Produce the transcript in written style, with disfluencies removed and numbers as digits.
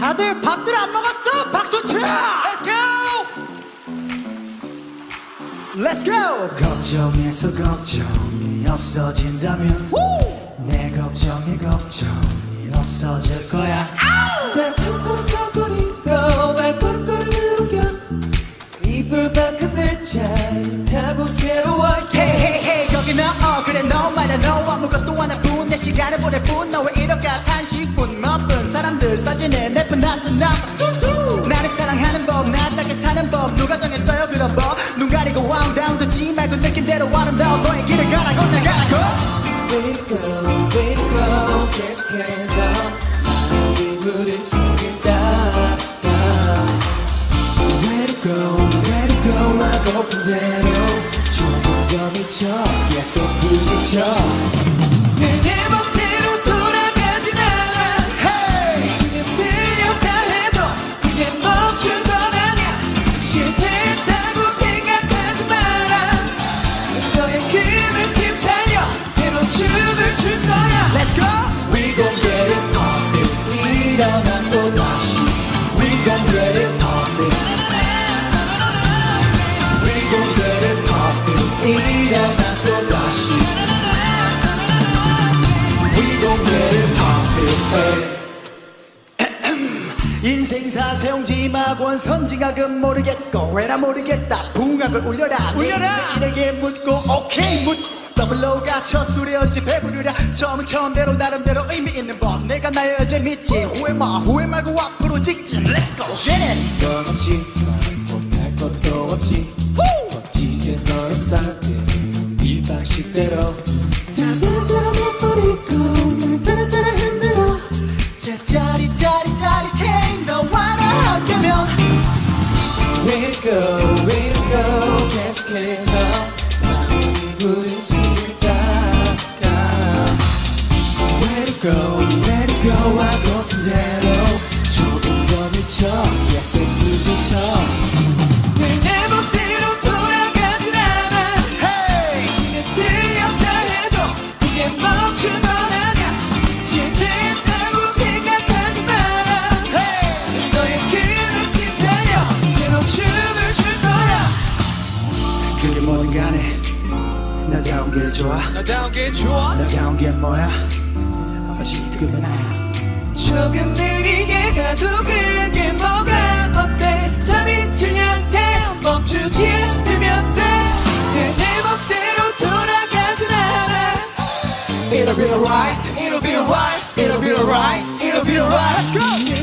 다들 밥들 안 먹었어? 박수 쳐! Let's go! Let's go! 걱정에서 걱정이 없어진다면 내 걱정이 없어질 거야. 다 퉁퉁 버리고 발걸음을 옮겨 이불 밖은 늘잘 타고 새로워. Hey hey hey 거기면 그래 너 말야 너 아무것도 안 하고 내 시간을 보낼 뿐 너 왜 이럴까 탄식뿐 멋뿐 사람들 사진에 내뿐 나쁜 나를 사랑하는 법 나답게 사는 법 누가 정했어요 그런 법 눈 가리고 wound down 듣지 말고 느낌대로 아름다워 너의 길을 가라고 나가라고. Way to go 계속해서 마음이 부른 속에 따라 Way to go 하고 그대로 조금 더 미쳐 계속 부딪혀 내 멋대로 돌아가진 않아. Hey! 지금 들렸다 해도 그게 멈춘 건 아니야. 실패했다고 생각하지 마라. 너의 그 느낌 살려 새로운 춤을 출 거야. Let's go! We gon' get it poppin' 일어나 또 다시 We gon' get it poppin' We gon' get it poppin' 일어나 또 다시 We gon' get it poppin' 인생사 세용지막원 선지각은 모르겠고 왜나 모르겠다 붕악을 울려라 내게 묻고 오케이 묻고 더블로가 첫 술이었지 배부르랴 처음대로 나름대로 의미 있는 법 내가 나의 여자 믿지 후회 말고 앞으로 직진 Let's go get it 넌 없지 못할 것도 없지 멋지게 너의 스타일은 네 방식대로 따라따라 내버리고 날 따라 흔들어 짜릿해 너와 나 함께면 Way to go 계속해서 마음이 부린 숨을 따라 Way to go 하고 그대로 조금 더 미쳐 계속 부딪혀 내 멋대로 돌아가진 않아. Hey 지금 들렸다 해도 그게 멈춘 건 아니야. 실패했다고 생각하지 마라. Hey 너의 그 느낌 살려 새로운 춤을 출 거야. 그게 뭐든 간에 나다운 게 좋아 나다운 게 좋아. 나다운 게 뭐야 지금은 나야 조금 느리게 가도 그게 뭐가 어때. 잠이 들려해 멈추지 않으면 돼. 내 멋대로 돌아가진 않아. It'll be alright It'll be alright It'll be alright It'll be alright Let's go